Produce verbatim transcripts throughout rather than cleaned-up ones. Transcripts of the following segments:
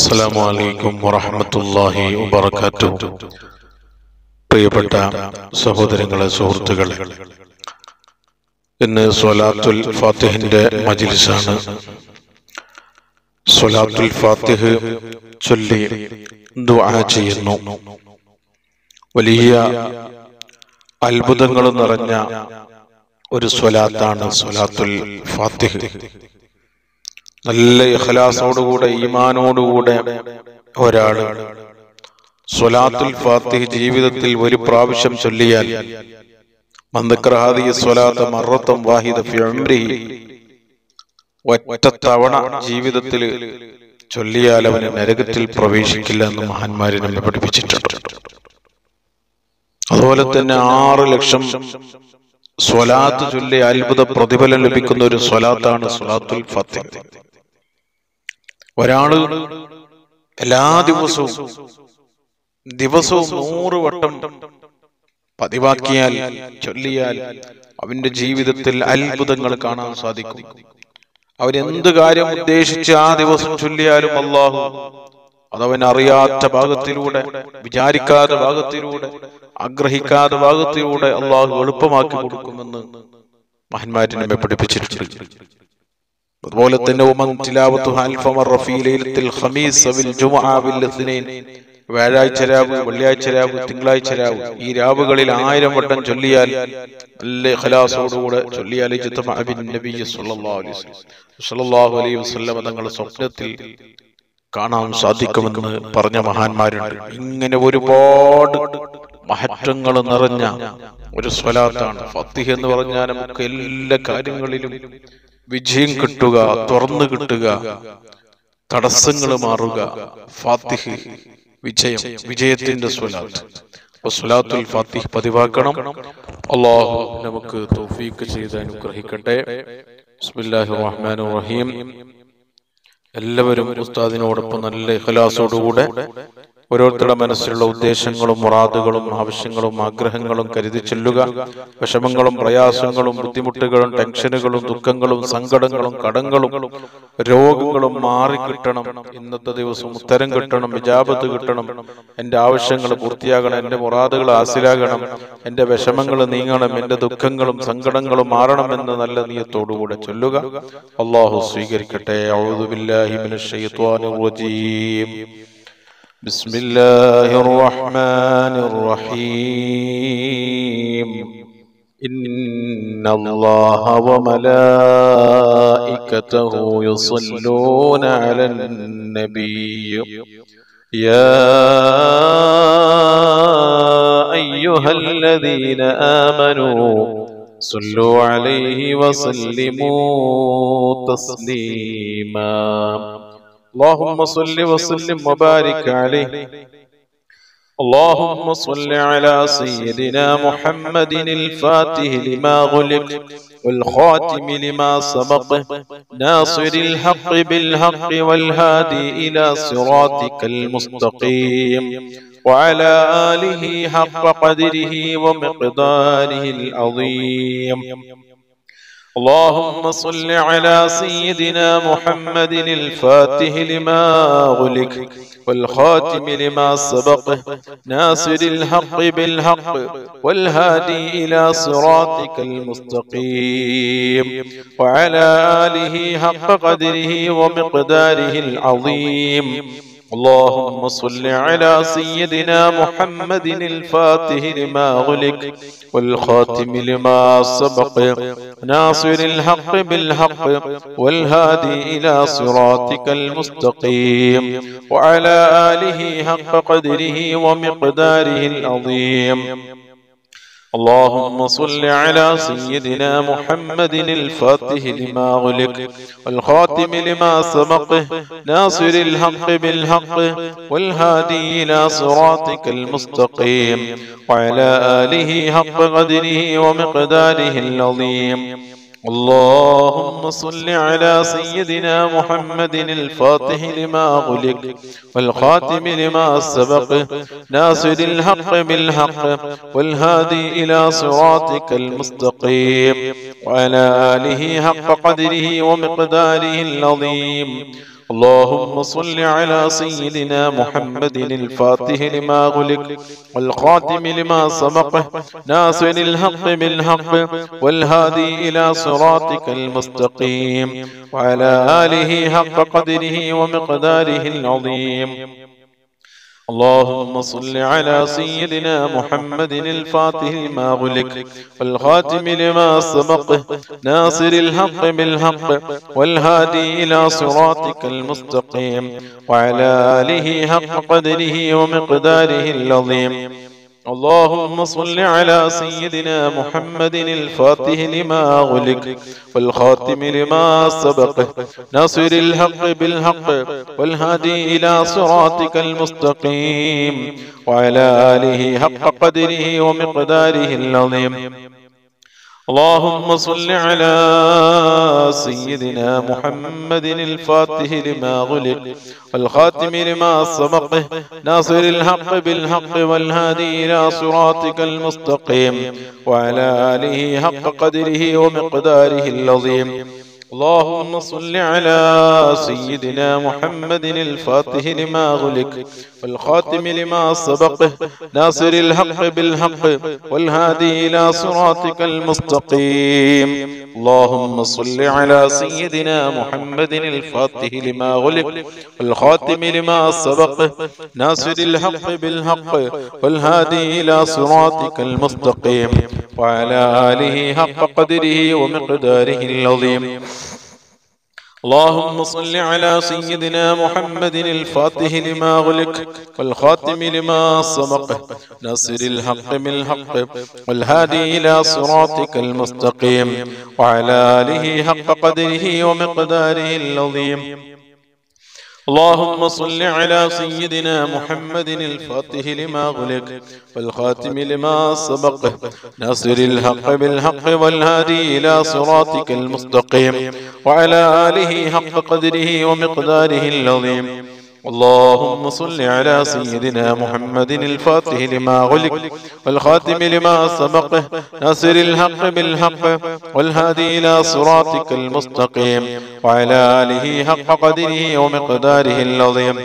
അസ്സലാമു അലൈക്കും വറഹ്മത്തുള്ളാഹി വബറകാതുഹു. പ്രിയപ്പെട്ട സഹോദരങ്ങളെ, സുഹൃത്തുക്കളെ, ഇന്ന് സ്വലാത്തുൽ ഫാത്തിഹിന്റെ മജ്ലിസാണ്. സ്വലാത്തുൽ ഫാത്തിഹ് ചൊല്ലി ദുആ ചെയ്യുന്നു. വലിയ അത്ഭുതങ്ങൾ നിറഞ്ഞ ഒരു സ്വലാത്താണ് സ്വലാത്തുൽ ഫാത്തിഹ്. നല്ല ഇഖ്ലാസോടുകൂടെ ഈമാനോടുകൂടെ ഒരാൾ സ്വലാത്തുൽ ഫാത്തിഹ് ജീവിതത്തിൽ ഒരു പ്രാവശ്യം ചൊല്ലിയാൽ ഒറ്റ തവണ ജീവിതത്തിൽ ചൊല്ലിയാൽ അവന് നരകത്തിൽ പ്രവേശിക്കില്ല എന്ന് മഹാന്മാര് നമ്മെ പഠിപ്പിച്ചിട്ടുണ്ട്. അതുപോലെ തന്നെ ആറ് ലക്ഷം സ്വലാത്ത് ചൊല്ലി അത്ഭുത പ്രതിഫലം ലഭിക്കുന്ന ഒരു സ്വലാത്താണ് സ്വലാത്തുൽ ഫാത്തിഹ്. ഒരാള് എല്ലാ ദിവസവും ദിവസവും നൂറ് വട്ടം പതിവാക്കിയാൽ ചൊല്ലിയാൽ അവന്റെ ജീവിതത്തിൽ അത്ഭുതങ്ങൾ കാണാൻ സാധിക്കും. അവരെന്ത് കാര്യം ഉദ്ദേശിച്ച് ആ ദിവസം ചൊല്ലിയാലും അല്ലാഹു അതവൻ അറിയാത്ത ഭാഗത്തിലൂടെ, വിചാരിക്കാത്ത ഭാഗത്തിലൂടെ, ആഗ്രഹിക്കാത്ത ഭാഗത്തിലൂടെ അല്ലാഹു എളുപ്പമാക്കി കൊടുക്കുമെന്ന് മഹാന്മാര് നമ്മെ പഠിപ്പിച്ചിട്ടുണ്ട്. അതുപോലെ തന്നെ വ്യാഴാഴ്ച രാവ്, വെള്ളിയാഴ്ച രാവ്, തിങ്കളാഴ്ച രാവ്, ഈ രാവുകളിൽ ആയിരം വട്ടം ചൊല്ലിയാൽ നല്ല ഇഖ്ലാസോടുകൂടെ ചൊല്ലിയാൽ സല്ലല്ലാഹു അലൈഹി വസല്ലം തങ്ങളുടെ സ്വപ്നത്തിൽ കാണാൻ സാധിക്കുമെന്ന് പറഞ്ഞ മഹാന്മാരുണ്ട്. ഇങ്ങനെ ഒരുപാട് മഹത്വങ്ങൾ നിറഞ്ഞ ഒരു സ്വലാത്താണ് ഫാത്തിഹ് എന്ന് പറഞ്ഞാൽ നമുക്ക് എല്ലാ കാര്യങ്ങളിലും വിജയം കിട്ടുക, തുറന്നു കിട്ടുക, തടസ്സങ്ങൾ മാറുക. ഫാത്തിഹ് വിജയം, വിജയത്തിന്റെ സ്വലാത്ത്. സ്വലാത്തുൽ ഫാത്തിഹ് പതിവാക്കണം. അല്ലാഹു നമുക്ക് തൗഫീഖ് ചെയ്ത് അനുഗ്രഹിക്കട്ടെ. ബിസ്മില്ലാഹിർ റഹ്മാനിർ റഹീം. എല്ലാവരും ഉസ്താദിനോടൊപ്പം നല്ല ഇഖ്ലാസോടുകൂടെ ഓരോരുത്തരുടെ മനസ്സിലുള്ള ഉദ്ദേശങ്ങളും മുറാദുകളും ആവശ്യങ്ങളും ആഗ്രഹങ്ങളും കരുതി ചൊല്ലുക. വിഷമങ്ങളും പ്രയാസങ്ങളും ബുദ്ധിമുട്ടുകളും ടെൻഷനുകളും ദുഃഖങ്ങളും സങ്കടങ്ങളും കടങ്ങളും രോഗങ്ങളും മാറിക്കിട്ടണം. ഇന്നത്തെ ദിവസം ഉത്തരം കിട്ടണം, ഇജാബത്ത് കിട്ടണം, എന്റെ ആവശ്യങ്ങൾ പൂർത്തിയാകണം, എന്റെ മുറാദുകൾ ഹാസിലാകണം, എന്റെ വിഷമങ്ങൾ നീങ്ങണം, എന്റെ ദുഃഖങ്ങളും സങ്കടങ്ങളും മാറണമെന്ന് നല്ല നിയത്തോടുകൂടെ ചൊല്ലുക. അല്ലാഹു സ്വീകരിക്കട്ടെ. അഊദു ബില്ലാഹി മിനശ് ശൈത്വാനിർ റജീം. بسم الله الرحمن الرحيم. إن الله وملائكته يصلون على النبي يا أيها الذين آمنوا صلوا عليه وسلموا تسليما. اللهم صل وسلم وبارك عليه. اللهم صل على سيدنا محمد الفاتح لما غلق والخاتم لما سبق ناصر الحق بالحق والهادي إلى صراطك المستقيم وعلى آله حق قدره ومقداره العظيم. اللهم صل على سيدنا محمد الفاتح لما غلق والخاتم لما سبق ناصر الحق بالحق والهادي إلى صراطك المستقيم وعلى آله حق قدره ومقداره العظيم. اللهم صل على سيدنا محمد الفاتح لما غلق والخاتم لما سبق ناصر الحق بالحق والهادي إلى صراطك المستقيم وعلى آله حق قدره ومقداره العظيم. اللهم صل على سيدنا محمد الفاتح لما غلق والخاتم لما سبق ناصر الحق بالحق والهادي إلى صراطك المستقيم وعلى آله حق قدره ومقداره العظيم. اللهم صل على سيدنا محمد الفاتح لما غلق والخاتم لما سبق ناصر الحق بالحق والهادي إلى صراطك المستقيم وعلى آله حق قدره ومقداره العظيم. اللهم صل على سيدنا محمد الفاتح لما غلق والخاتم لما سبق ناصر الحق بالحق والهادي إلى صراطك المستقيم وعلى آله حق قدره ومقداره العظيم. اللهم صل على سيدنا محمد الفاتح لما غلق والخاتم لما سبق ناصر الحق بالحق والهادي إلى صراطك المستقيم وعلى آله حق قدره ومقداره العظيم. اللهم صل على سيدنا محمد الفاتح لما غلق والخاتم لما سبق ناصر الحق بالحق والهادي إلى صراطك المستقيم وعلى آله حق قدره ومقداره العظيم. اللهم صل على سيدنا محمد الفاتح لما غلق والخاتم لما سبق ناصر الحق بالحق والهادي إلى صراطك المستقيم وعلى آله حق قدره ومقداره العظيم. اللهم صل على سيدنا محمد الفاتح لما غلق والخاتم لما سبق ناصر الحق بالحق والهادي إلى صراطك المستقيم. اللهم صل على سيدنا محمد الفاتح لما غلق والخاتم لما سبق ناصر الحق بالحق والهادي إلى صراطك المستقيم وعلى آله حق قدره ومقداره العظيم. اللهم صل على سيدنا محمد الفاتح لما غلق والخاتم لما سبق ناصر الحق بالحق والهادي إلى صراطك المستقيم وعلى آله حق قدره ومقداره العظيم. اللهم صل على سيدنا محمد الفاتح لما غلق والخاتم لما سبق ناصر الحق بالحق والهادي إلى صراطك المستقيم وعلى آله حق قدره ومقداره العظيم. اللهم صل على سيدنا محمد الفاتح لما غلق والخاتم لما سبق ناصر الحق بالحق والهادي إلى صراطك المستقيم وعلى آله حق قدره ومقداره العظيم.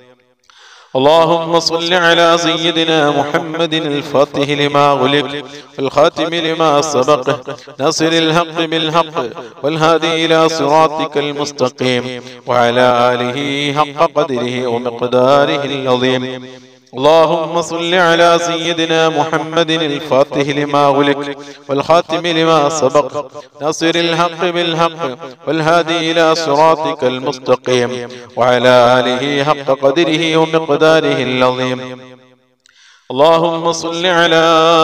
اللهم صل على سيدنا محمد الفاتح لما غلق والخاتم لما سبق ناصر الحق بالحق والهادي إلى صراطك المستقيم وعلى آله حق قدره ومقداره العظيم. اللهم صل على سيدنا محمد الفاتح لما غلق والخاتم لما سبق ناصر الحق بالحق والهادي إلى صراطك المستقيم وعلى آله حق قدره ومقداره العظيم. اللهم صل على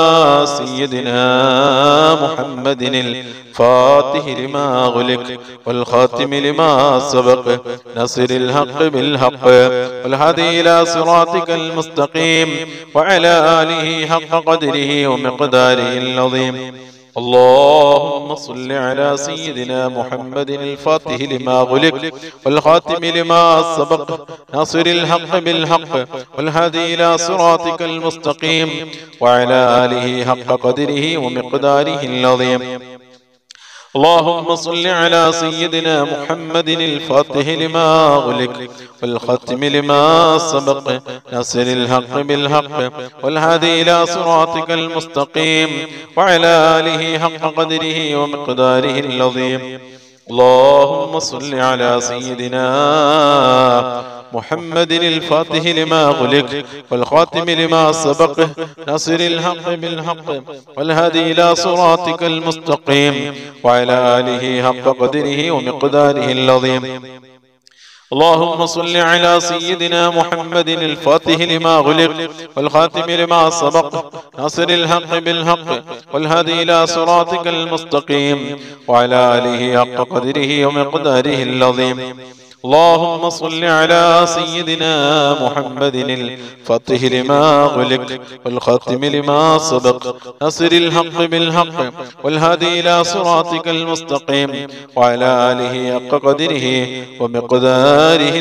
سيدنا محمد الفاتح لما غلق والخاتم لما سبق ناصر الحق بالحق والهادي إلى صراطك المستقيم وعلى آله حق قدره ومقداره العظيم. اللهم صل على سيدنا محمد الفاتح لما غلق والخاتم لما سبق ناصر الحق بالحق والهادي إلى صراطك المستقيم وعلى آله حق قدره ومقداره العظيم. اللهم صل على سيدنا محمد الفاتح لما غلق والختم لما سبق ناصر الحق بالحق والهادي إلى صراطك المستقيم وعلى آله حق قدره ومقداره العظيم. اللهم صل على سيدنا محمد الفاتح لما غلق والخاتم لما سبق ناصر الحق بالحق والهادي إلى صراطك المستقيم وعلى آله حق قدره ومقداره العظيم. اللهم صل على سيدنا محمد الفاتح لما غلق والخاتم لما سبق ناصر الحق بالحق والهادي إلى صراطك المستقيم وعلى آله حق قدره ومقداره العظيم. اللهم صل على سيدنا محمد الفاتح لما غلق والخاتم لما سبق ناصر الحق بالحق والهادي إلى صراطك المستقيم وعلى آله حق قدره ومقداره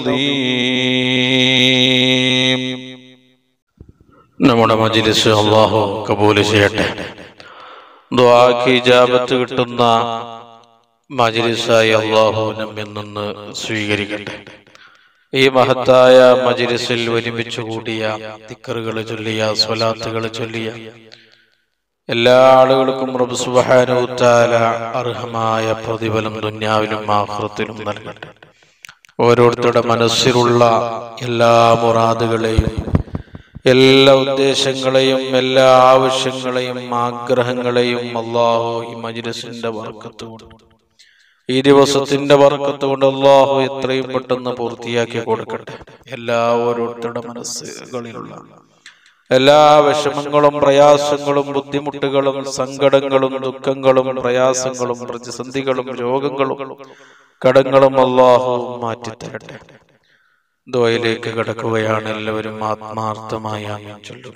العظيم. നമ്മുടെ മജ്‌ലിസ് അല്ലാഹു കബൂൽ ചെയ്യട്ടെ. ദുആക്ക് ഇജാബത്ത് കിട്ടുന്ന മജ്‌ലിസായി അല്ലാഹു നമ്മിൽ നിന്ന് സ്വീകരിക്കട്ടെ. ഈ മഹത്തായ മജ്‌ലിസിൽ ഒരുമിച്ച് കൂടിയ, ദിക്റുകൾ ചൊല്ലിയ, സ്വലാത്തുകൾ ചൊല്ലിയ എല്ലാ ആളുകൾക്കും റബ്ബ് സുബ്ഹാനഹു തആല അർഹമായ പ്രതിഫലം ദുനിയാവിലും ആഖിറത്തിലും നൽകട്ടെ. ഓരോരുത്തരുടെ മനസ്സിലുള്ള എല്ലാ മുറാദുകളെയും, എല്ലാ ഉദ്ദേശങ്ങളെയും, എല്ലാ ആവശ്യങ്ങളെയും, ആഗ്രഹങ്ങളെയും അല്ലാഹു ഈ മജ്‌ലിസിന്റെ ബർക്കത്ത് കൊണ്ട്, ഈ ദിവസത്തിന്റെ ബർക്കത്ത് കൊണ്ട് അല്ലാഹു എത്രയും പെട്ടെന്ന് പൂർത്തിയാക്കി കൊടുക്കട്ടെ. എല്ലാ ഓരോരുത്തരുടെ മനസ്സുകളിലുള്ള എല്ലാ വിഷമങ്ങളും, പ്രയാസങ്ങളും, ബുദ്ധിമുട്ടുകളും, സങ്കടങ്ങളും, ദുഃഖങ്ങളും, പ്രയാസങ്ങളും, പ്രതിസന്ധികളും, രോഗങ്ങളും, കടങ്ങളും അല്ലാഹു മാറ്റിത്തരട്ടെ. ദുആയിലേക്ക് കടക്കുകയാണ്. എല്ലാവരും ആത്മാർത്ഥമായി ആമീൻ ചൊല്ലുക.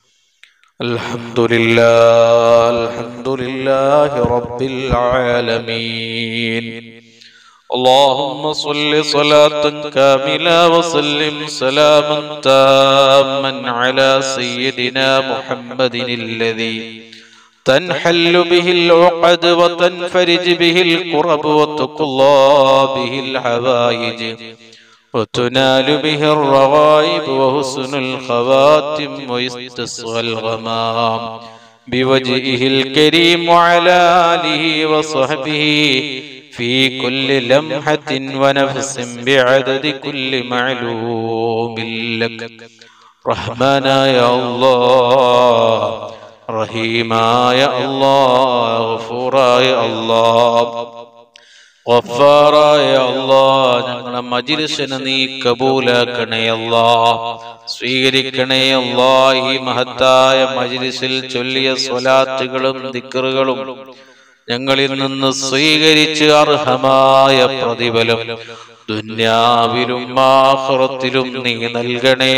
അൽഹംദുലില്ലാഹ് അൽഹംദുലില്ലാഹി റബ്ബിൽ ആലമീൻ. اللهم صل صلاة كاملة وسلم سلاما تاما على سيدنا محمد الذي تنحل به العقد وتنفرج به الكرب وتقضى به الحوائج وتنال به الرغائب وحسن الخواتم ويستسقى الغمام بوجهه الكريم وعلى آله وصحبه في كل لمحة ونفس بعدد كل معلوم لك. رحمنا يا الله، رحيما يا الله، غفورا يا الله، غفارا يا الله. ഞങ്ങളുടെ മജ്‌ലിസിനെ നീ കബൂലാക്കണേ അല്ലാഹ്, സ്വീകരിക്കണേ അല്ലാഹ്. ഈ മഹത്തായ മജ്‌ലിസിൽ ചൊല്ലിയ സ്വലാത്തുകളും ദിക്റുകളും ഞങ്ങളിൽ നിന്ന് സ്വീകരിച്ച് അർഹമായ പ്രതിഫലം ദുനിയാവിലും ആഖിറത്തിലും നീ നൽകണേ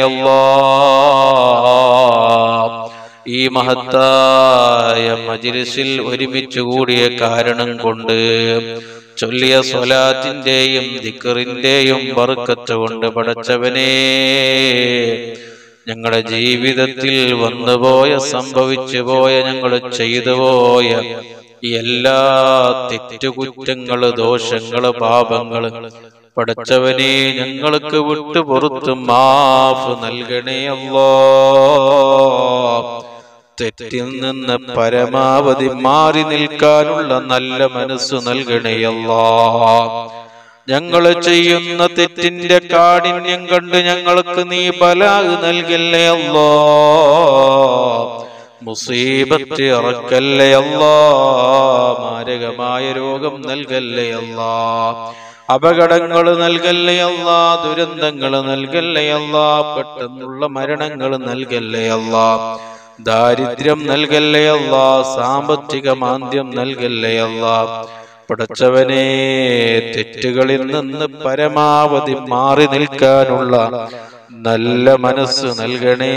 അല്ലാഹ്. ഈ മഹത്തായ മജ്‌ലിസിൽ ഒരുമിച്ച് കൂടിയ കാരണം കൊണ്ട്, ചൊല്ലിയ സ്വലാത്തിന്റെയും ദിക്റിന്റെയും ബർക്കത്ത് കൊണ്ട് പടച്ചവനേ, ഞങ്ങളുടെ ജീവിതത്തിൽ വന്നുപോയ, സംഭവിച്ചു പോയ, ഞങ്ങൾ ചെയ്തു പോയ എല്ലാ തെറ്റുകുറ്റങ്ങള്, ദോഷങ്ങള്, പാപങ്ങള് പടച്ചവനെ ഞങ്ങൾക്ക് വിട്ടു പുറത്ത് മാഫ് നൽകണേ അല്ലാഹ്. തെറ്റിൽ നിന്ന് പരമാവധി മാറി നിൽക്കാനുള്ള നല്ല മനസ്സ് നൽകണേ അല്ലാഹ്. ഞങ്ങൾ ചെയ്യുന്ന തെറ്റിന്റെ കാഠിന്യം കണ്ട് ഞങ്ങൾക്ക് നീ ബലാഗ് നൽകല്ലേ അല്ലാഹ്. മുസീബത്ത് ഇറക്കല്ലേ അല്ലാഹ്. മാരകമായ രോഗം നൽകല്ലേ അല്ലാഹ്. അപകടങ്ങൾ നൽകല്ലേ അല്ലാഹ്. ദുരന്തങ്ങൾ നൽകല്ലേ അല്ലാഹ്. പെട്ടെന്നുള്ള മരണങ്ങൾ നൽകല്ലേ അല്ലാഹ്. ദാരിദ്ര്യം നൽകല്ലേ അല്ലാഹ്. സാമ്പത്തിക മാന്ദ്യം നൽകല്ലേ അല്ലാഹ്. പടച്ചവനെ, തെറ്റുകളിൽ നിന്ന് പരമാവധി മാറി നിൽക്കാനുള്ള നല്ല മനസ്സ് നൽകണേ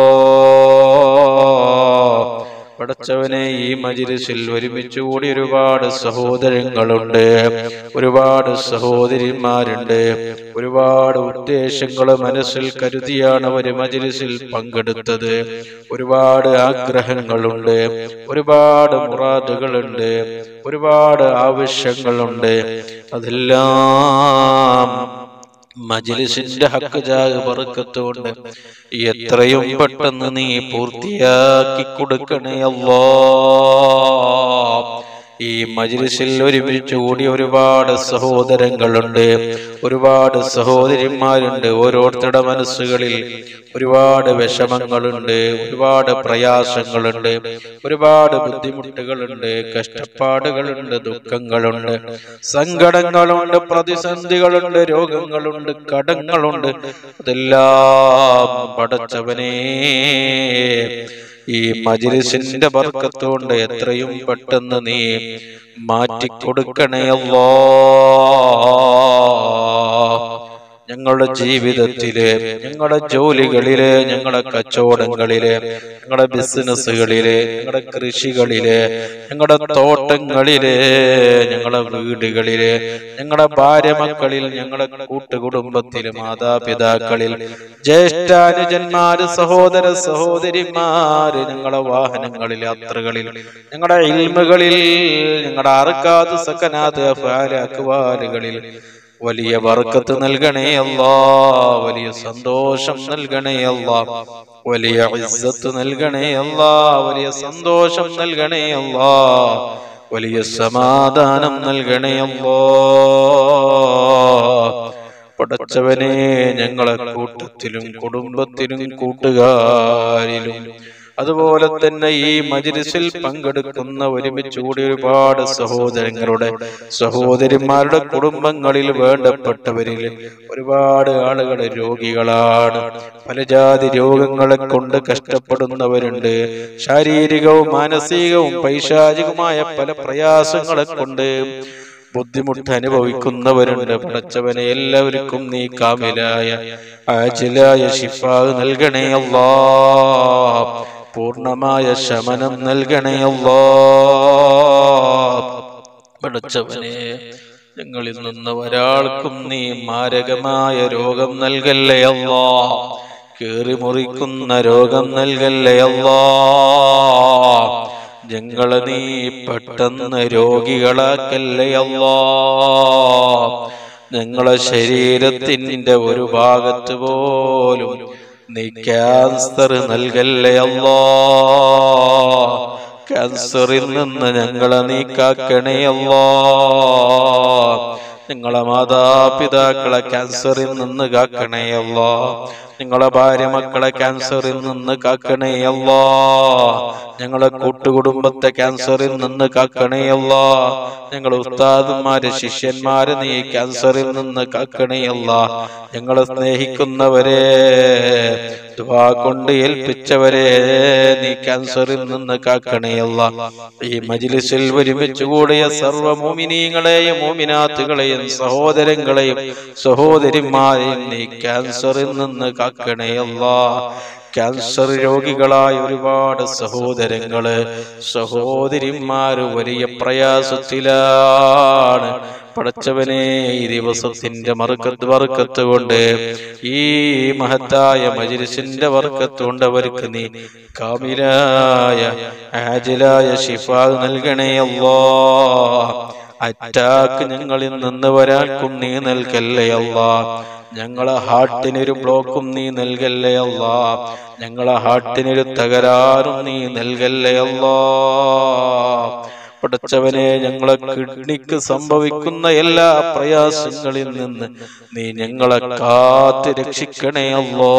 അല്ലാഹ്. പടച്ചവനെ, ഈ മജ്‌ലിസിൽ ഒരുമിച്ച് കൂടി ഒരുപാട് സഹോദരങ്ങളുണ്ട്, ഒരുപാട് സഹോദരിമാരുണ്ട്. ഒരുപാട് ഉദ്ദേശങ്ങൾ മനസ്സിൽ കരുതിയാണ് ഒരു മജ്‌ലിസിൽ പങ്കെടുത്തത്. ഒരുപാട് ആഗ്രഹങ്ങളുണ്ട്, ഒരുപാട് മുറാദുകളുണ്ട്, ഒരുപാട് ആവശ്യങ്ങളുണ്ട്. അതെല്ലാം മജ്‌ലിസിന്റെ ഹക്ക് ജാഹ് ബർക്കത്ത് കൊണ്ട് എത്രയും പെട്ടെന്ന് നീ പൂർത്തിയാക്കി കൊടുക്കണേ അല്ലാഹ്. ഈ മജ്‌ലിസിൽ ഒരുമിച്ച് കൂടി ഒരുപാട് സഹോദരങ്ങളുണ്ട്, ഒരുപാട് സഹോദരിമാരുണ്ട്. ഓരോരുത്തരുടെ മനസ്സുകളിൽ ഒരുപാട് വിഷമങ്ങളുണ്ട്, ഒരുപാട് പ്രയാസങ്ങളുണ്ട്, ഒരുപാട് ബുദ്ധിമുട്ടുകളുണ്ട്, കഷ്ടപ്പാടുകളുണ്ട്, ദുഃഖങ്ങളുണ്ട്, സങ്കടങ്ങളുണ്ട്, പ്രതിസന്ധികളുണ്ട്, രോഗങ്ങളുണ്ട്, കടങ്ങളുണ്ട്. അതെല്ലാം പടച്ചവനേ, ഈ മജ്‌ലിസിന്റെ ബർക്കത്ത് കൊണ്ട് എത്രയും പെട്ടെന്ന് നീ മാറ്റിക്കൊടുക്കണേ അല്ലാഹ്. ഞങ്ങളുടെ ജീവിതത്തില്, ഞങ്ങളുടെ ജോലികളില്, ഞങ്ങളുടെ കച്ചവടങ്ങളില്, ഞങ്ങളുടെ ബിസിനസ്സുകളില്, ഞങ്ങളുടെ കൃഷികളില്, ഞങ്ങളുടെ തോട്ടങ്ങളില്, ഞങ്ങളുടെ വീടുകളില്, ഞങ്ങളുടെ ഭാര്യ മക്കളിൽ, ഞങ്ങളുടെ കൂട്ടുകുടുംബത്തില്, മാതാപിതാക്കളിൽ, ജ്യേഷ്ഠാനുജന്മാര്, സഹോദര സഹോദരിമാര്, ഞങ്ങളുടെ വാഹനങ്ങളിൽ, യാത്രകളിൽ, ഞങ്ങളുടെ ഇൽമുകളിൽ, ഞങ്ങളുടെ അർക്കാത്ത് സക്കനാത്ത് അഫ്ആല് അക്വാലുകളിൽ വലിയ ബർക്കത്ത് നൽകണേ അല്ലാ, വലിയ സന്തോഷം നൽകണേ അല്ലാ, വലിയ ഇസ്സത്ത് നൽകണേ അല്ലാ, വലിയ സന്തോഷം നൽകണേ അല്ലാ, വലിയ സമാധാനം നൽകണേ അല്ലാ. പടച്ചവനെ, ഞങ്ങളെ കൂട്ടത്തിലും കുടുംബത്തിലും കൂട്ടുകാരിലും അതുപോലെ തന്നെ ഈ മജ്‌ലിസിൽ പങ്കെടുക്കുന്ന ഒരുമിച്ച് കൂടി ഒരുപാട് സഹോദരങ്ങളുടെ സഹോദരിമാരുടെ കുടുംബങ്ങളിൽ വേണ്ടപ്പെട്ടവരിൽ ഒരുപാട് ആളുകൾ രോഗികളാണ്. പല ജാതി രോഗങ്ങളെ കൊണ്ട് കഷ്ടപ്പെടുന്നവരുണ്ട്. ശാരീരികവും മാനസികവും പൈശാചികവുമായ പല പ്രയാസങ്ങളെ കൊണ്ട് ബുദ്ധിമുട്ട് അനുഭവിക്കുന്നവരുണ്ട്. പടച്ചവനെ, എല്ലാവർക്കും നീ കാമിലായ ആജിലായ ശിഫാ നൽകണേ അല്ലാ, പൂർണ്ണമായ ശമനം നൽകണേ അല്ലാ. പടച്ചവനെ, ഞങ്ങളിൽ നിന്ന് ഒരാൾക്കും നീ മാരകമായ രോഗം നൽകല്ലേ അല്ലാ, കേറി മുറിക്കുന്ന രോഗം നൽകല്ലേ അല്ലാ. ഞങ്ങളെ നീ പെട്ടെന്ന് രോഗികളാക്കല്ലേ അല്ലാ. ഞങ്ങളെ ശരീരത്തിന്റെ ഒരു ഭാഗത്ത് പോലും നീ ക്യാൻസർ നൽകല്ലേ അല്ലാ. ക്യാൻസറിൽ നിന്ന് ഞങ്ങളെ നീ കാക്കണേ അല്ലാ. ഞങ്ങളെ മാതാപിതാക്കളെ ക്യാൻസറിൽ നിന്ന് കാക്കണേ അല്ലാ. ഞങ്ങളെ ഭാര്യ മക്കളെ ക്യാൻസറിൽ നിന്ന് കാക്കണേ അല്ലാ. ഞങ്ങളെ കൂട്ടുകുടുംബത്തെ ക്യാൻസറിൽ നിന്ന് കാക്കണേ അല്ലാ. ഞങ്ങളെ ഉസ്താദുമാരെ ശിഷ്യന്മാരെ നീ ക്യാൻസറിൽ നിന്ന് കാക്കണേ അല്ലാ. ഞങ്ങളെ സ്നേഹിക്കുന്നവരെ, ദുആ കൊണ്ട് ഏൽപ്പിച്ചവരെ നീ ക്യാൻസറിൽ നിന്ന് കാക്കണേ അല്ലാ. ഈ മജ്‌ലിസിൽ ഒരുമിച്ച് കൂടിയ സർവ്വ മുഅ്മിനീങ്ങളെയും മുഅ്മിനാത്തുകളെയും സഹോദരങ്ങളെയും സഹോദരിമാരെയും നീ ക്യാൻസറിൽ നിന്ന് കാക്കണേ അല്ലാ. ക്യാൻസർ രോഗികളായ ഒരുപാട് സഹോദരങ്ങള് സഹോദരിമാര് വലിയ പ്രയാസത്തിലാണ്. പടച്ചവനെ, ഈ ദിവസത്തിന്റെ ബർക്കത്ത് ബർക്കത്ത് കൊണ്ട്, ഈ മഹത്തായ മജ്‌ലിസിന്റെ ബർക്കത്ത് കൊണ്ട് അവർക്ക് നീ കാമിലായ ആജിലായ ശിഫാ നൽകണേ അല്ലാ. അറ്റാക്ക് ഞങ്ങളിൽ നിന്ന് ഒരാൾക്കും നീ നൽകല്ലേ അല്ലാ. ഞങ്ങളെ ഹാർട്ടിനൊരു ബ്ലോക്കും നീ നൽകല്ലേ അല്ലാ. ഞങ്ങളെ ഹാർട്ടിനൊരു തകരാറും നീ നൽകല്ലേ അല്ലാ. പടച്ചവനെ, ഞങ്ങളെ കിഡ്നിക്ക് സംഭവിക്കുന്ന എല്ലാ പ്രയാസങ്ങളിൽ നിന്ന് നീ ഞങ്ങളെ കാത്ത് രക്ഷിക്കണേ അല്ലാ.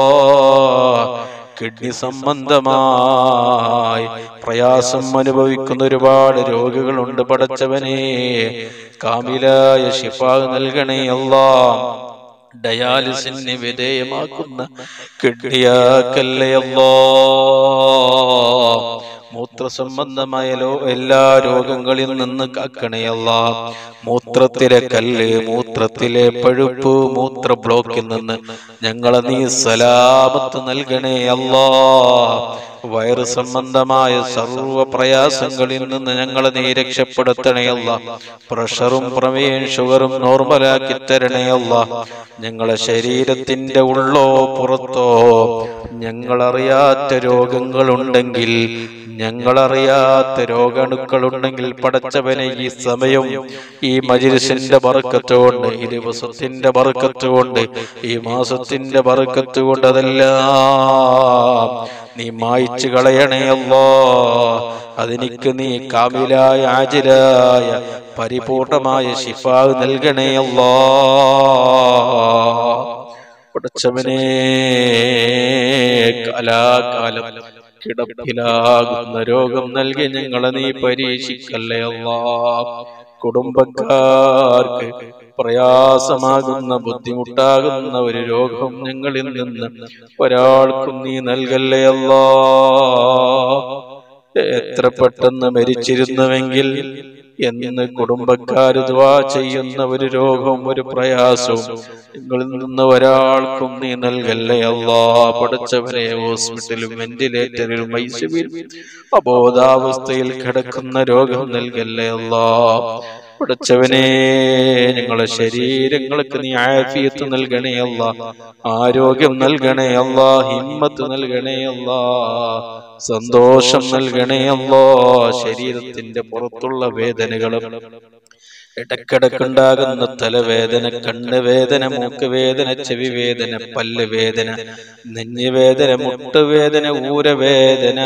കിഡ്നി സംബന്ധമായി പ്രയാസം അനുഭവിക്കുന്ന ഒരുപാട് രോഗികളുണ്ട്. പടച്ചവനെ, കാമിലായ ശിഫാ നൽകണേ അല്ലാ. ഡയാലിസിന് വിധേയമാക്കുന്ന കിഡ്നിയാക്കല്ലേ അല്ലാ. മൂത്ര സംബന്ധമായ എല്ലാ രോഗങ്ങളിൽ നിന്ന് കാക്കണേ അല്ലാ. മൂത്രത്തിലെ കല്ല്, മൂത്രത്തിലെ പഴുപ്പ്, മൂത്ര ബ്ലോക്കിൽ നിന്ന് ഞങ്ങളെ നീ സലാമത്ത് നൽകണേ അല്ലാ. വയറ് സംബന്ധമായ സർവ്വ പ്രയാസങ്ങളിൽ നിന്ന് ഞങ്ങളെ നീ രക്ഷപ്പെടുത്തണേ അല്ലാ. പ്രഷറും പ്രമേയം ഷുഗറും നോർമലാക്കി തരണേ അല്ലാ. ഞങ്ങളെ ശരീരത്തിന്റെ ഉള്ളോ പുറത്തോ ഞങ്ങളറിയാത്ത രോഗങ്ങളുണ്ടെങ്കിൽ, ഞങ്ങളറിയാത്ത രോഗാണുക്കളുണ്ടെങ്കിൽ പടച്ചവനെ, ഈ സമയം ഈ മജ്‌ലിസിന്റെ ബർക്കത്ത് കൊണ്ട്, ഈ ദിവസത്തിന്റെ ബർക്കത്ത് കൊണ്ട്, ഈ മാസത്തിന്റെ ബർക്കത്ത് കൊണ്ട് അതെല്ലാം നീ മായ്ച്ചു കളയണേ അല്ലാ. അതെനിക്ക് നീ കാമിലായ ആജിലായ പരിപൂർണമായ ശിഫാ നൽകണേ അല്ലാ. പടച്ചവനെ, കാലാകാലം കിടപ്പിലാകുന്ന രോഗം നൽകി ഞങ്ങളെ നീ പരീക്ഷിക്കല്ലേ അല്ലാ. കുടുംബക്കാർക്ക് പ്രയാസമാകുന്ന ബുദ്ധിമുട്ടാകുന്ന ഒരു രോഗം ഞങ്ങളിൽ നിന്ന് ഒരാൾക്കും നീ നൽകല്ലേ അല്ലാ. എത്ര പെട്ടെന്ന് മരിച്ചിരുന്നുവെങ്കിൽ എന്ന് കുടുംബക്കാര് ദുആ ചെയ്യുന്ന ഒരു രോഗവും ഒരു പ്രയാസവും നിങ്ങളിൽ നിന്ന് ഒരാൾക്കും നീ നൽകല്ലേ അല്ലാ. പടച്ചവനെ, ഹോസ്പിറ്റലും വെന്റിലേറ്ററിലും ഐസിയുവിലും അബോധാവസ്ഥയിൽ കിടക്കുന്ന രോഗം നൽകല്ലേ അല്ലാ. പടച്ചവനെ, ഞങ്ങളെ ശരീരങ്ങൾക്ക് നീ ആഫിയത്ത് നൽകണേ അല്ലാ, ആരോഗ്യം നൽകണേ അല്ലാ, ഹിമ്മത്ത് നൽകണേ അല്ലാ, സന്തോഷം നൽകണേ അല്ലാ. ശരീരത്തിന്റെ പുറത്തുള്ള വേദനകളും ഇടക്കിടക്കുണ്ടാകുന്ന തലവേദന, കണ്ണ് വേദന, മൂക്ക് വേദന, ചെവി വേദന, പല്ല് വേദന, നെഞ്ഞുവേദന, മുട്ടുവേദന, ഊരവേദന,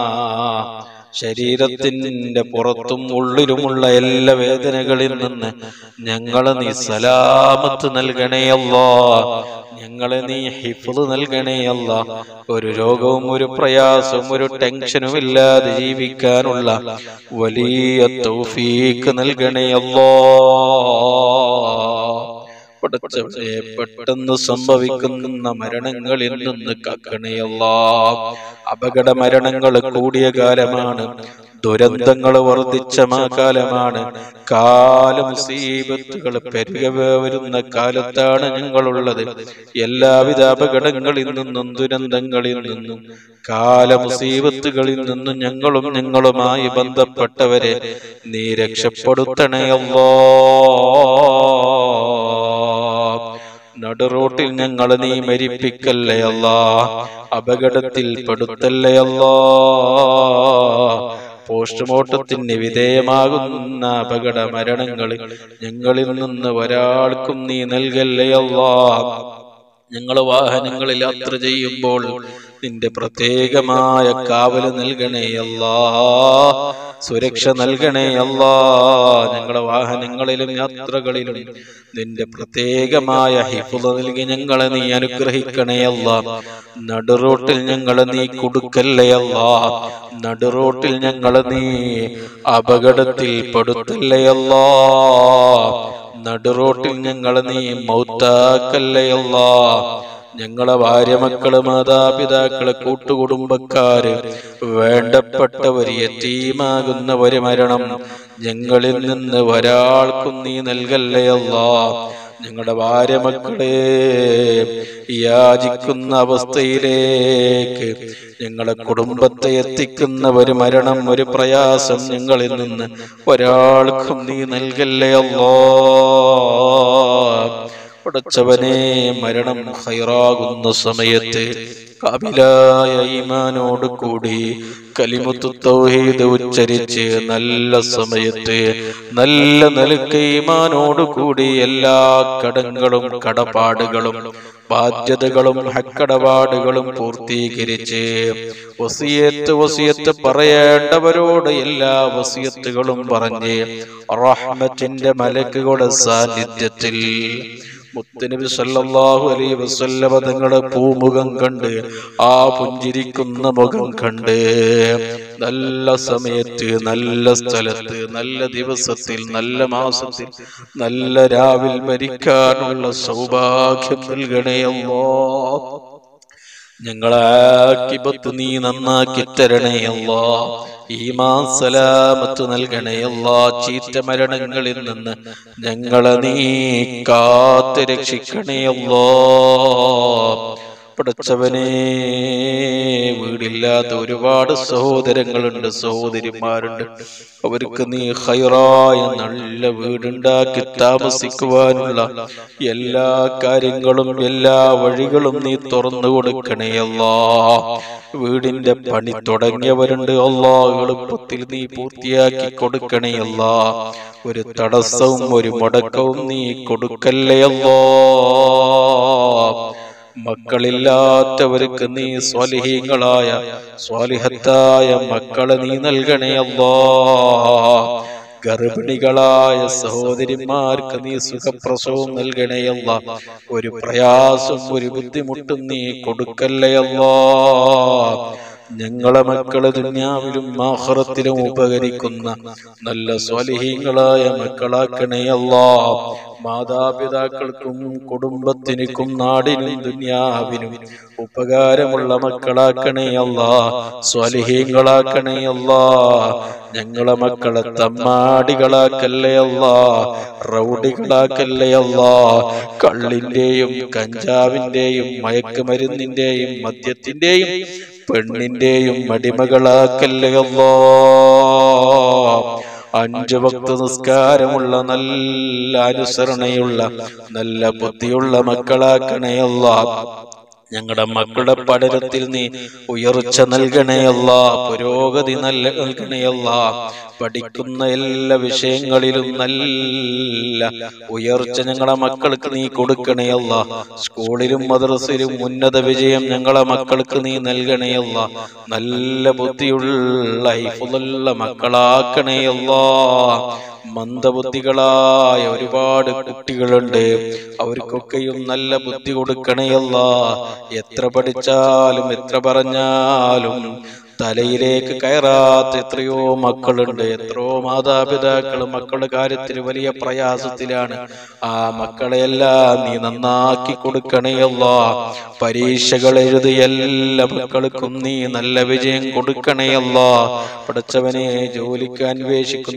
ശരീരത്തിന്റെ പുറത്തും ഉള്ളിലുമുള്ള എല്ലാ വേദനകളിൽ നിന്ന് ഞങ്ങളെ നീ സലാമത്ത് നൽകണേ അല്ലാ, ഞങ്ങളെ നീ ഹിഫ്ള് നൽകണേ അല്ലാ. ഒരു രോഗവും ഒരു പ്രയാസവും ഒരു ടെൻഷനും ഇല്ലാതെ ജീവിക്കാനുള്ള വലിയ തൗഫീഖ് നൽകണേ അല്ലാ. പടച്ചവനെ, പെട്ടെന്ന് സംഭവിക്കുന്ന മരണങ്ങളിൽ നിന്ന് കാക്കണേ അല്ലാ. അപകട മരണങ്ങൾ കൂടിയ കാലമാണ്, ദുരന്തങ്ങൾ വർദ്ധിച്ച കാലമാണ്, കാല മുസീബത്തുകൾ പെരുക വരുന്ന കാലത്താണ് ഞങ്ങളുള്ളത്. എല്ലാവിധ അപകടങ്ങളിൽ നിന്നും ദുരന്തങ്ങളിൽ നിന്നും കാല മുസീബത്തുകളിൽ നിന്നും ഞങ്ങളും ഞങ്ങളുമായി ബന്ധപ്പെട്ടവരെ നീ രക്ഷപ്പെടുത്തണേ അല്ലാ. നടുറോട്ടിൽ ഞങ്ങളെ നീ മരിപ്പിക്കല്ലേ അല്ലാ, അപകടത്തിൽ പെടുത്തല്ലേ അല്ലാ. പോസ്റ്റ്മോർട്ടത്തിന് വിധേയമാകുന്ന അപകട മരണങ്ങളിൽ ഞങ്ങളിൽ നിന്ന് ഒരാൾക്കും നീ നൽകല്ലേ അല്ലാ. ഞങ്ങൾ വാഹനങ്ങളിൽ യാത്ര ചെയ്യുമ്പോൾ നിന്റെ പ്രത്യേകമായ കാവല് നൽകണേ അല്ലാ, സുരക്ഷ നൽകണേ അല്ലാ. ഞങ്ങളുടെ വാഹനങ്ങളിലും യാത്രകളിലും നിന്റെ പ്രത്യേകമായ ഹിഫ്ള് നൽകി ഞങ്ങളെ നീ അനുഗ്രഹിക്കണേ അല്ലാ. നടുറോട്ടിൽ ഞങ്ങളെ നീ കൊടുക്കല്ലേ അല്ലാ, നടുറോട്ടിൽ ഞങ്ങളെ നീ അപകടത്തിൽ പെടുത്തല്ലേ അല്ലാ, നടുറോട്ടിൽ ഞങ്ങളെ നീ മൗത്താക്കല്ലേ അല്ലാ. ഞങ്ങളെ ഭാര്യ, മക്കള്, മാതാപിതാക്കള്, കൂട്ടുകുടുംബക്കാര്, വേണ്ടപ്പെട്ടവർ, യതീമാകുന്നവര് മരണം ഞങ്ങളിൽ നിന്ന് ഒരാൾക്കും നീ നൽകല്ലേ അല്ലാ. ഞങ്ങളുടെ ഭാര്യ മക്കളെ യാചിക്കുന്ന അവസ്ഥയിലേക്ക് ഞങ്ങളെ കുടുംബത്തെ എത്തിക്കുന്ന ഒരു മരണം, ഒരു പ്രയാസം ഞങ്ങളിൽ നിന്ന് ഒരാൾക്കും നീ നൽകല്ലേ അല്ലാ. പടച്ചവനെ, മരണം ഖൈറാകുന്ന സമയത്ത് കാബിലായ ഈമാനോട് കൂടി കലിമത്തു തൗഹീദ് ഉച്ചരിച്ച് നല്ല സമയത്ത് നല്ല നിലക്ക് ഈമാനോട് കൂടി എല്ലാ കടങ്ങളും കടപ്പാടുകളും ബാധ്യതകളും ഹക്കടപാടുകളും പൂർത്തീകരിച്ച് വസിയത്ത് വസിയത്ത് പറയേണ്ടവരോട് എല്ലാ വസിയത്തുകളും പറഞ്ഞ് റഹ്മത്തിന്റെ മലക്കുകളുടെ സാന്നിധ്യത്തിൽ മുത്തുനബി സല്ലല്ലാഹു അലൈഹി വസല്ലമ തങ്ങളുടെ പൂമുഖം കണ്ട്, ആ പുഞ്ചിരിക്കുന്ന മുഖം കണ്ട് നല്ല സമയത്ത്, നല്ല സ്ഥലത്ത്, നല്ല ദിവസത്തിൽ, നല്ല മാസത്തിൽ, നല്ല രാവിൽ മരിക്കാനുള്ള സൗഭാഗ്യം നൽകണേ അല്ലാഹ്. ഞങ്ങളെ ആഖിബത്ത് നീ നന്നാക്കി തരണേ അല്ലാഹ്. ഈമാൻ സലാമത്ത് നൽകണേ അല്ലാഹ്. ചീത്ത മരണങ്ങളിൽ നിന്ന് ഞങ്ങളെ നീ കാത്ത് രക്ഷിക്കണേ അല്ലാഹ്. പടച്ചവനെ, വീടില്ലാത്ത ഒരുപാട് സഹോദരങ്ങളുണ്ട്, സഹോദരിമാരുണ്ട്. അവർക്ക് നീ ഖൈറായ നല്ല വീടുണ്ടാക്കി താമസിക്കുവാനുള്ള എല്ലാ കാര്യങ്ങളും എല്ലാ വഴികളും നീ തുറന്നു കൊടുക്കണേ അല്ലാഹ്. വീടിന്റെ പണി തുടങ്ങിയവരുണ്ട്, അല്ലാഹ് എളുപ്പത്തിൽ നീ പൂർത്തിയാക്കി കൊടുക്കണേ അല്ലാഹ്. ഒരു തടസ്സവും ഒരു മുടക്കവും നീ കൊടുക്കല്ലേ അല്ലാഹ്. മക്കളില്ലാത്തവർക്ക് നീ സ്വാലിഹീങ്ങളായ സ്വാലിഹത്തായ മക്കളെ നീ നൽകണേ അല്ലാഹ്. ഗർഭിണികളായ സഹോദരിമാർക്ക് നീ സുഖപ്രസവം നൽകണേ അല്ലാഹ്. ഒരു പ്രയാസം ഒരു ബുദ്ധിമുട്ടും നീ കൊടുക്കല്ലേ അല്ലാഹ്. ഞങ്ങളെ മക്കളെ ദുനിയാവിലും ആഖിറത്തിലും ഉപകരിക്കുന്ന നല്ല സ്വാലിഹീങ്ങളായ മക്കളാക്കണേ അല്ലാഹ്. മാതാപിതാക്കൾക്കും കുടുംബത്തിനും നാടിനും ദുനിയാവിനും ഉപകാരമുള്ള മക്കളാക്കണേ അല്ലാഹ്. സ്വാലിഹീങ്ങളാക്കണേ അല്ലാഹ്. ഞങ്ങളെ മക്കളെ തമ്മാടികളാക്കല്ലേ അല്ലാഹ്, റൗഡികളാക്കല്ലേ അല്ലാഹ്. കള്ളിന്റെയും കഞ്ചാവിന്റെയും മയക്കുമരുന്നിന്റെയും മദ്യത്തിന്റെയും പെണ്ണിന്റെയും അടിമകളാക്കല്ലേ അല്ലാഹ്. അഞ്ചു വക്ത നിസ്കാരമുള്ള നല്ല അനുസരണയുള്ള നല്ല ബുദ്ധിയുള്ള മക്കളാക്കണേ അല്ലാഹ്. ഞങ്ങളുടെ മക്കളുടെ പഠനത്തിൽ നീ ഉയർച്ച നൽകണേ അല്ലാഹ്, പുരോഗതി നൽകണേ അല്ലാഹ്. പഠിക്കുന്ന എല്ലാ വിഷയങ്ങളിലും നല്ല ഉയർച്ച ഞങ്ങളെ മക്കൾക്ക് നീ കൊടുക്കണേ അല്ലാഹ്. സ്കൂളിലും മദ്രസയിലും ഉന്നത വിജയം ഞങ്ങളെ മക്കൾക്ക് നീ നൽകണേ അല്ലാഹ്. നല്ല ബുദ്ധിയുള്ള ഹിഫ്ളുള്ള മക്കളാക്കണേ അല്ലാഹ്. മന്ദബുദ്ധികളായ ഒരുപാട് കുട്ടികളുണ്ട്, അവർക്കൊക്കെയും നല്ല ബുദ്ധി കൊടുക്കണേ അല്ലാഹ്. എത്ര പഠിച്ചാലും എത്ര പറഞ്ഞാലും തലയിലേക്ക് കയറാത്ത എത്രയോ മക്കളുണ്ട്. എത്രയോ മാതാപിതാക്കൾ മക്കളുടെ കാര്യത്തിൽ വലിയ പ്രയാസത്തിലാണ്. ആ മക്കളെയെല്ലാം നീ നന്നാക്കി കൊടുക്കണേ അല്ലാഹ്. പരീക്ഷകൾ എഴുതി എല്ലാ മക്കൾക്കും നീ നല്ല വിജയം കൊടുക്കണേ അല്ലാഹ്. പഠിച്ചവനെ ജോലിക്ക് അന്വേഷിക്കുന്ന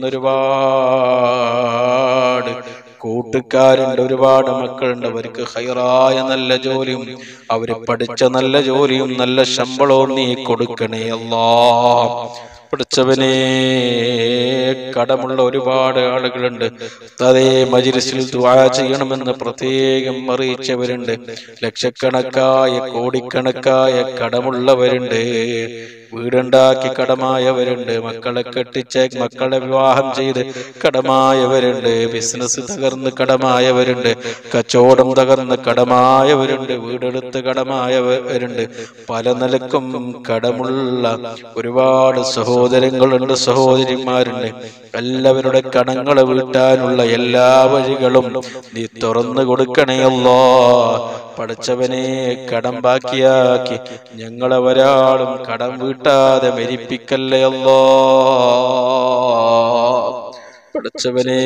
ഒരുപാട് കൂട്ടുകാരുണ്ട്, ഒരുപാട് മക്കളുണ്ട്. അവർക്ക് ഹൈറായ നല്ല ജോലിയും അവര് പഠിച്ച നല്ല ജോലിയും നല്ല ശമ്പളവും നീ കൊടുക്കണേ അല്ലാഹ്. പഠിച്ചവനെ കടമുള്ള ഒരുപാട് ആളുകളുണ്ട്. അതേ മജ്‌ലിസിൽ ദുആ ചെയ്യണമെന്ന് പ്രത്യേകം അറിയിച്ചവരുണ്ട്. ലക്ഷക്കണക്കായ കോടിക്കണക്കായ കടമുള്ളവരുണ്ട്. വീടുണ്ടാക്കി കടമായവരുണ്ട്. മക്കളെ കെട്ടിച്ച് മക്കളെ വിവാഹം ചെയ്ത് കടമായവരുണ്ട്. ബിസിനസ് തകർന്ന് കടമായവരുണ്ട്. കച്ചവടം തകർന്ന് കടമായവരുണ്ട്. വീടെടുത്ത് കടമായവരുണ്ട്. പല നിലക്കും കടമുള്ള ഒരുപാട് സഹോദരങ്ങളുണ്ട്, സഹോദരിമാരുണ്ട്. എല്ലാവരുടെ കടങ്ങളെ വീട്ടാനുള്ള എല്ലാ വഴികളും നീ തുറന്നു കൊടുക്കണേ അല്ലാഹ്. പഠിച്ചവനെ കടം ബാക്കിയാക്കി ഞങ്ങളെ ഒരാളും കടം വീട്ടാതെ മരിപ്പിക്കല്ലേ അല്ലാഹ്. പഠിച്ചവനെ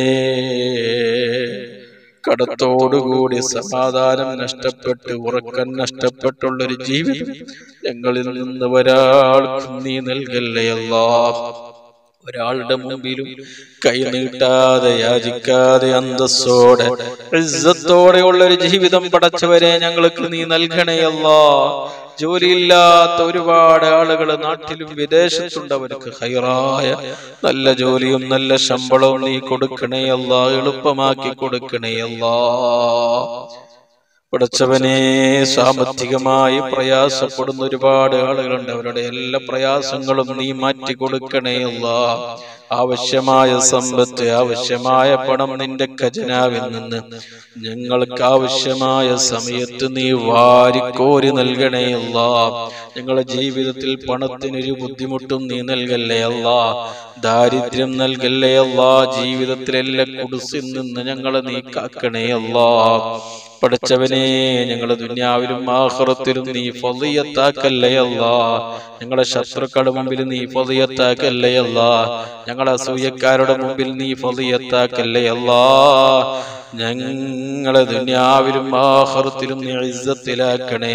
കടത്തോടുകൂടി സമാധാനം നഷ്ടപ്പെട്ട് ഉറക്കം നഷ്ടപ്പെട്ടുള്ളൊരു ജീവിതം ഞങ്ങളിൽ നിന്ന് ഒരാൾക്കും നീ നൽകല്ലേ അല്ലാഹ്. ഒരാളുടെ മുമ്പിലും കൈ നീട്ടാതെ യാചിക്കാതെ അന്തസ്സോടെ ഇസ്സത്തോടെയുള്ള ഒരു ജീവിതം പടച്ചവരെ ഞങ്ങൾക്ക് നീ നൽകണേ അല്ലാഹ്. ജോലിയില്ലാത്ത ഒരുപാട് ആളുകൾ നാട്ടിലും വിദേശത്തുണ്ട്. അവർക്ക് ഹൈറായ നല്ല ജോലിയും നല്ല ശമ്പളവും നീ കൊടുക്കണേ അല്ലാഹ്. എളുപ്പമാക്കി കൊടുക്കണേ അല്ലാഹ്. പഠിച്ചവനെ സാമ്പത്തികമായി പ്രയാസപ്പെടുന്ന ഒരുപാട് ആളുകളുണ്ട്. അവരുടെ എല്ലാ പ്രയാസങ്ങളും നീ മാറ്റി കൊടുക്കണേ അല്ലാഹ്. ആവശ്യമായ സമ്പത്ത്, ആവശ്യമായ പണം നിന്റെ ഖജനാവിൽ നിന്ന് ഞങ്ങൾക്ക് ആവശ്യമായ സമയത്ത് നീ വാരിക്കോരി നൽകണേ അല്ലാഹ്. ഞങ്ങളുടെ ജീവിതത്തിൽ പണത്തിനൊരു ബുദ്ധിമുട്ടും നീ നൽകല്ലേ അല്ലാഹ്. ദാരിദ്ര്യം നൽകല്ലേ അല്ലാഹ്. ജീവിതത്തിലെല്ലാം കുടുസിൽ നിന്ന് ഞങ്ങളെ നീ കാക്കണേ അല്ലാഹ്. പഠിച്ചവനെ ഞങ്ങളുടെ ദുനിയാവിലും ആഖിറത്തിലും നീ ഫളിയത്താക്കല്ലേ അല്ലാഹ്. ഞങ്ങളുടെ ശത്രുക്കളുടെ മുമ്പിൽ നീ ഫളിയത്താക്കല്ലേ അല്ലാഹ്. ഞങ്ങളുടെ അസൂയക്കാരുടെ മുമ്പിൽ നീ ഫളിയത്താക്കല്ലേ അല്ലാഹ്. ഞങ്ങളെ ദുനിയാവിലും ആഖിറത്തിലും നീ ഇസ്സത്തിലാക്കണേ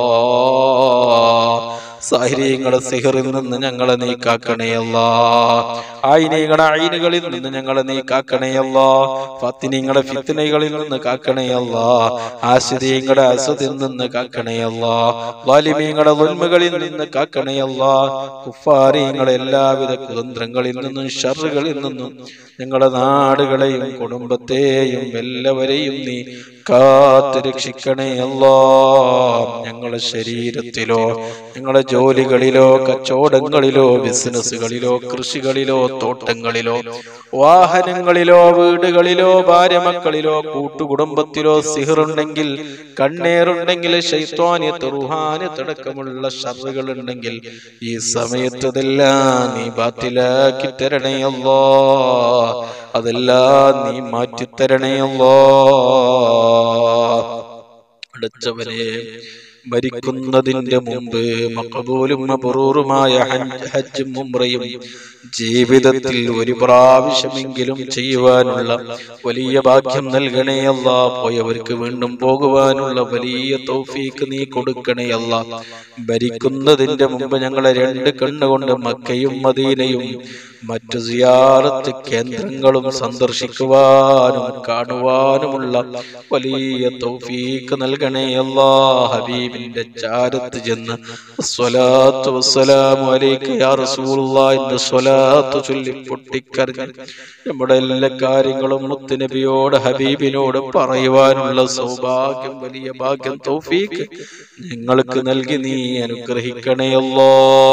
അല്ലാഹ്. സാഹിര്യങ്ങളുടെ സിഹറിൽ നിന്ന് ഞങ്ങളെ നീ കാക്കണേ അല്ലാഹ്. ആയിനീങ്ങളുടെ ഐനുകളിൽ നിന്ന് ഞങ്ങളെ നീ കാക്കണേ അല്ലാഹ്. ഫത്തിനീങ്ങളുടെ ഫിത്നകളിൽ നിന്ന് കാക്കണേ അല്ലാഹ്. ആശിരീങ്ങളുടെ അസദിൽ നിന്ന് കാക്കണേ അല്ലാഹ്. ളാലിമീങ്ങളുടെ ദുൽമുകളിൽ നിന്ന് കാക്കണേ അല്ലാഹ്. കുഫാരീങ്ങളുടെ എല്ലാവിധ കുതന്ത്രങ്ങളിൽ നിന്നും ശർറുകളിൽ നിന്നും ഞങ്ങളുടെ നാടുകളെയും കുടുംബത്തെയും എല്ലാവരെയും നീ കാത്ത് രക്ഷിക്കണേ അല്ലാഹ്. ഞങ്ങളുടെ ശരീരത്തിലോ ഞങ്ങളുടെ ജോലികളിലോ കച്ചവടങ്ങളിലോ ബിസിനസ്സുകളിലോ കൃഷികളിലോ തോട്ടങ്ങളിലോ വാഹനങ്ങളിലോ വീടുകളിലോ ഭാര്യ മക്കളിലോ കൂട്ടുകുടുംബത്തിലോ സിഹറുണ്ടെങ്കിൽ കണ്ണേറുണ്ടെങ്കിൽ ശൈത്വാനിയത്ത് റുഹാനിയത്ത് അടക്കമുള്ള ശർറുകൾ ഉണ്ടെങ്കിൽ ഈ സമയത്തതെല്ലാം നീ ബാത്തിലാക്കി തരണേ അല്ലാഹ്. അതെല്ലാം നീ മാറ്റിത്തരണേ അല്ലാഹ്. അടുത്തവനെ മരിക്കുന്നതിന്റെ മുമ്പ് മഖബൂലും മബ്റൂറുമായ ഹജ്ജും ഉംറയും ജീവിതത്തിൽ ഒരു പ്രാവശ്യമെങ്കിലും ചെയ്യുവാനുള്ള വലിയ ഭാഗ്യം നൽകണേ അല്ലാ. പോയവർക്ക് വീണ്ടും പോകുവാനുള്ള വലിയ തൗഫീഖ് നീ കൊടുക്കണേ അല്ലാ. മരിക്കുന്നതിന്റെ മുമ്പ് ഞങ്ങളെ രണ്ട് കണ്ണുകൊണ്ട് മക്കയും മദീനയും മറ്റു സിയാറത്ത് കേന്ദ്രങ്ങളും സന്ദർശിക്കുവാനും കാണുവാനുമുള്ള വലിയ തൗഫീഖ് നൽകണേ അല്ലാ. ഹബീബിന്റെ ചാരത്ത് ചെന്ന് സ്വലാത്തു വസ്സലാമു അലൈക യാ റസൂലുള്ളാഹി എന്ന സ്വലാത്ത് ചൊല്ലി പൊട്ടിക്കരഞ്ഞ് നമ്മുടെ എല്ലാ കാര്യങ്ങളും മുത്തുനബിയോട് ഹബീബിനോട് പറയുവാനുള്ള സൗഭാഗ്യം, വലിയ ഭാഗ്യം, തൗഫീഖ് ഞങ്ങൾക്ക് നൽകി നീ അനുഗ്രഹിക്കണേ അല്ലാ.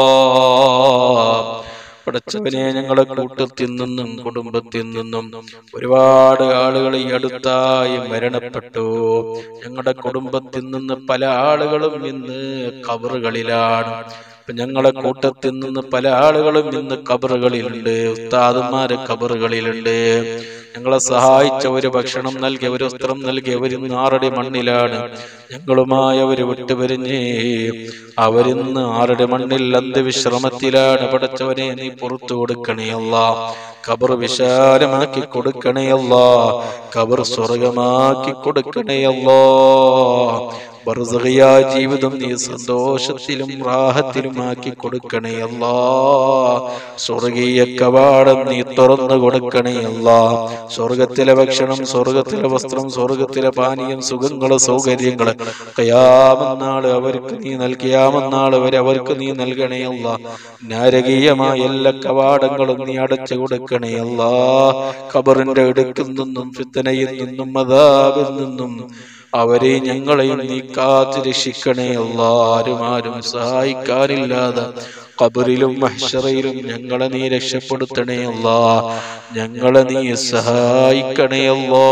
പടച്ചവനെ, ഞങ്ങളെ കൂട്ടത്തിൽ നിന്നും കുടുംബത്തിൽ നിന്നും ഒരുപാട് ആളുകൾ ഈ അടുത്തായി മരണപ്പെട്ടു. ഞങ്ങളുടെ കുടുംബത്തിൽ നിന്ന് പല ആളുകളും ഇന്ന് ഖബറുകളിലാണ്. ഞങ്ങളെ കൂട്ടത്തിൽ നിന്ന് പല ആളുകളും ഇന്ന് ഖബറുകളിലുണ്ട്. ഉസ്താദുമാര് ഖബറുകളിലുണ്ട്. ഞങ്ങളെ സഹായിച്ചവര്, ഭക്ഷണം നൽകിയവര്, വസ്ത്രം നൽകിയവര് ഇന്ന് ആറടി മണ്ണിലാണ്. ഞങ്ങളുമായി അവര് വിട്ടുപിരിഞ്ഞ് അവരിന്ന് ആറടി മണ്ണിൽ അന്ത്യവിശ്രമത്തിലാണ്. പടച്ചവനെ, നീ പുറത്തു കൊടുക്കണേ അല്ലാ. ഖബർ വിശാലമാക്കി കൊടുക്കണേ അല്ലാ. ഖബർ സ്വർഗമാക്കി കൊടുക്കണേ അല്ലാ. ബർസഖിയായ ജീവിതം നീ സന്തോഷത്തിലും റാഹത്തിലും ആക്കി കൊടുക്കണേ അല്ലാ. സ്വർഗീയ കവാടം നീ തുറന്നു കൊടുക്കണേ അല്ലാ. സ്വർഗത്തിലെ ഭക്ഷണം, സ്വർഗത്തിലെ വസ്ത്രം, സ്വർഗത്തിലെ പാനീയം, സുഖങ്ങള്, സൗകര്യങ്ങള് ഖിയാമത്ത് അവർക്ക് നീ നൽകിയാമെന്നാൾ വരെ അവർക്ക് നീ നൽകണേ അല്ലാ. നരകീയമായ എല്ലാ കവാടങ്ങളും നീ അടച്ചു കൊടുക്കണേ അല്ലാ. ഖബറിന്റെ ഇടുക്കിൽ നിന്നും ഫിത്നയിൽ നിന്നും അദാബിൽ നിന്നും അവരെ ഞങ്ങളെയും നീ കാത്ത് രക്ഷിക്കണേ അല്ലാ. ആരും ആരും സഹായിക്കാനില്ലാതെ ഖബറിലും മഹ്ശറയിലും ഞങ്ങളെ നീ രക്ഷപ്പെടുത്തണേ അല്ലാ. ഞങ്ങളെ നീ സഹായിക്കണേ അല്ലാ.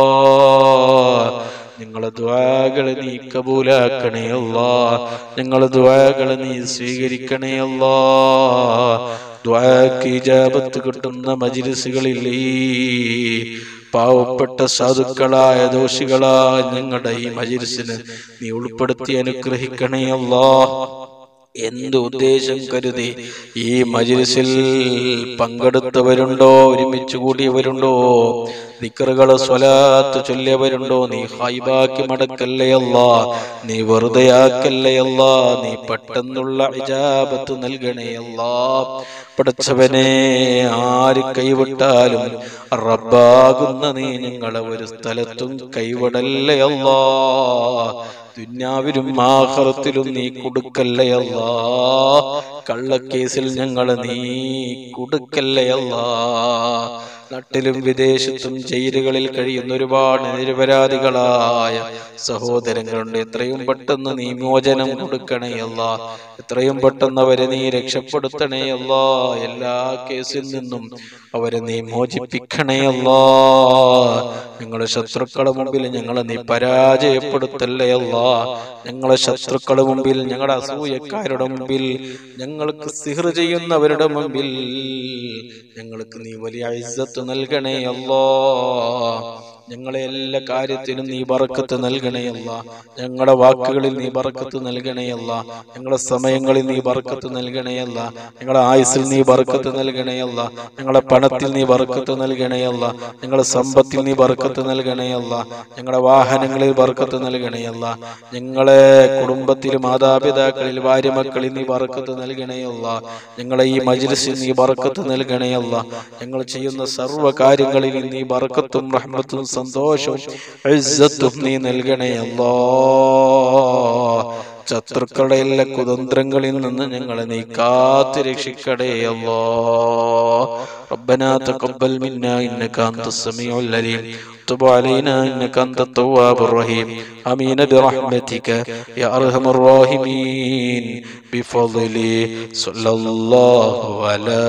ഞങ്ങളെ ദുആകളെ നീ കബൂലാക്കണേ അല്ലാ. ഞങ്ങളെ ദുആകളെ നീ സ്വീകരിക്കണേ അല്ലാ. ദുആക്ക് ഇജാബത്ത് കിട്ടുന്ന മജ്ലിസുകളിൽ പാവപ്പെട്ട സാധുക്കളായ ദോഷികളായ ഞങ്ങളുടെ ഈ മജ്ലിസിനെ നീ ഉൾപ്പെടുത്തി അനുഗ്രഹിക്കണേ അല്ലാ. എന്ത് ഉദ്ദേശം കരുതി ഈ മജ്ലിസിൽ പങ്കെടുത്തവരുണ്ടോ, ഒരുമിച്ച് കൂടിയവരുണ്ടോ, ദിക്റുകള് സ്വലാത്ത് ചൊല്ലിയവരുണ്ടോ, നീ ഹൈബാക്കി മടക്കല്ലേ അല്ലാ. നീ വെറുതെയാക്കല്ലേ അല്ലാ. നീ പെട്ടെന്നുള്ള ഇജാബത്ത് നൽകണേ അല്ലാ. പടച്ചവനെ, ആര് കൈവിട്ടാലും റബ്ബാകുന്ന നീ ഞങ്ങളെ ഒരു സ്ഥലത്തും കൈവിടല്ലേ അല്ലാ. ദുനിയാവിലും ആഖിറത്തിലും നീ കൊടുക്കല്ലേ അല്ലാ. കള്ളക്കേസിൽ ഞങ്ങളെ നീ കൊടുക്കല്ലേ അല്ലാ. നാട്ടിലും വിദേശത്തും ജയിലുകളിൽ കഴിയുന്ന ഒരുപാട് നിരപരാധികളായ സഹോദരങ്ങളുണ്ട്. എത്രയും പെട്ടെന്ന് നീ മോചനം കൊടുക്കണേ അല്ലാ. എത്രയും പെട്ടെന്ന് അവരെ നീ രക്ഷപ്പെടുത്തണേ അല്ലാ. എല്ലാ കേസിൽ നിന്നും അവരെ നീ മോചിപ്പിക്കണേ അല്ലാ. ഞങ്ങളെ ശത്രുക്കളുടെ മുമ്പിൽ ഞങ്ങളെ നീ പരാജയപ്പെടുത്തല്ലേ അല്ലാ. ഞങ്ങളെ ശത്രുക്കളുടെ മുമ്പിൽ, ഞങ്ങളുടെ അസൂയക്കാരുടെ മുമ്പിൽ, ഞങ്ങൾക്ക് സിഹ്ർ ചെയ്യുന്നവരുടെ മുമ്പിൽ ഞങ്ങൾക്ക് നീ വലിയ ഇസ്സത്ത് നൽകണേ അല്ലാ. ഞങ്ങളെ എല്ലാ കാര്യത്തിനും നീ ബറക്കത്ത് നൽകണേ അല്ലാ. ഞങ്ങളുടെ വാക്കുകളിൽ നീ ബറക്കത്ത് നൽകണേ അല്ലാ. ഞങ്ങളുടെ സമയങ്ങളിൽ നീ ബറക്കത്ത് നൽകണേ അല്ലാ. ഞങ്ങളുടെ ആയുസ്സിൽ നീ ബറക്കത്ത് നൽകണേ അല്ലാ. ഞങ്ങളുടെ പണത്തിൽ നീ ബറക്കത്ത് നൽകണേ അല്ലാ. ഞങ്ങളുടെ സമ്പത്തിൽ നീ ബറക്കത്ത് നൽകണേ അല്ലാ. ഞങ്ങളുടെ വാഹനങ്ങളിൽ ബറക്കത്ത് നൽകണേ അല്ലാ. ഞങ്ങളെ കുടുംബത്തിൽ, മാതാപിതാക്കളിൽ, ഭാര്യമക്കളിൽ നീ ബറക്കത്ത് നൽകണേ അല്ലാ. ഞങ്ങളെ ഈ മജ്ലിസിൽ നീ ബറക്കത്ത് നൽകണേ അല്ലാ. ഞങ്ങൾ ചെയ്യുന്ന സർവ്വ കാര്യങ്ങളിൽ നീ ബറക്കത്തും റഹ്മത്തും സന്തോഷവും ഇസ്സത്തും നീ നൽകണേ അല്ലാ. ശത്രുക്കളുടെ എല്ലാ കുതന്ത്രങ്ങളിൽ നിന്ന് ഞങ്ങളെ നീ കാത്ത് രക്ഷിക്കണേ അല്ലാ. ربنا تقبل منا إنك أنت السميع العليم تب علينا إنك أنت التواب الرحيم آمين برحمتك يا أرحم الراحمين بفضل صلى الله على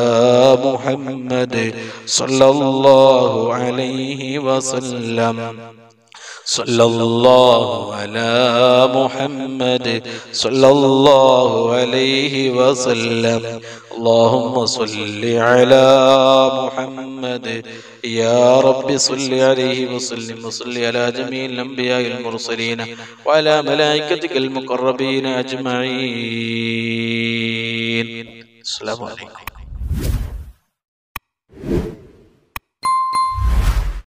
محمد صلى الله عليه وسلم صلى الله على محمد صلى الله عليه وسلم اللهم صل على محمد يا رب صل عليه وسلم وصل على جميع الأنبياء المرسلين وعلى ملائكتك المقربين أجمعين. السلام عليكم.